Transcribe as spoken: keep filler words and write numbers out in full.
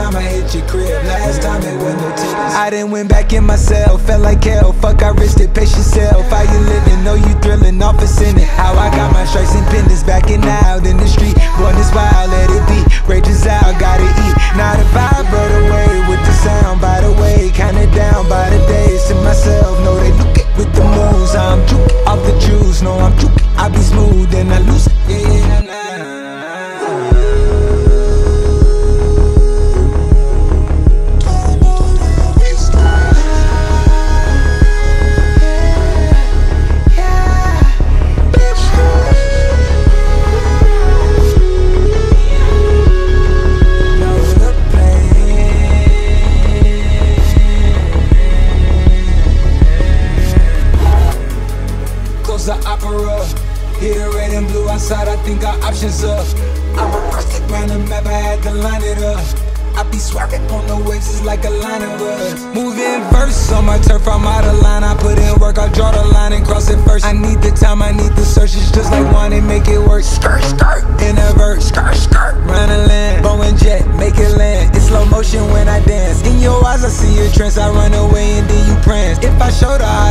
time I hit your crib, last time it was no tenants. I done went back in myself, felt like hell. Fuck, I risked it, pace yourself. How you living? Know you thrillin', off a sinnin. How I got my stripes and pendants, backing out in the street. Born this wild, let it be. Rages out, gotta eat. Now the vibe rode away with the sound. By the way, kinda down by the days. To myself, know they look it with the moves. I'm juke off the juice, no I'm juke. I be smooth and I lose it. Yeah, nah. The opera, hear the red and blue outside, I think our options up. I'm a rustic round the map, I had to line it up. I be swerving on the waves, it's like a line of us. Moving verse on my turf, I'm out of line. I put in work, I draw the line and cross it first. I need the time, I need the search, it's just like one and make it work. Skirt, skirt, in a verse, skirt, skirt, round the land, Boeing jet, make it land. It's slow motion when I dance. In your eyes, I see your trance, I run away and then you prance. If I showed her how